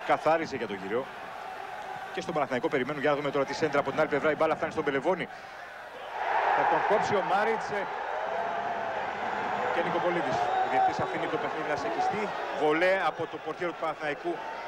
καθάρισε για τον γύρο. Και στον Παναθηναϊκό περιμένουν, για να δούμε τώρα τη σέντρα από την άλλη πλευρά. Η μπάλα φτάνει στον Πελεβόνη. Θα τον κόψει ο Μάριτς και Νικοπολίδης. Ο διαιτητής αφήνει το παιχνίδι να συνεχιστεί. Βολέ από το πορτιέρο του Παναθηναϊκού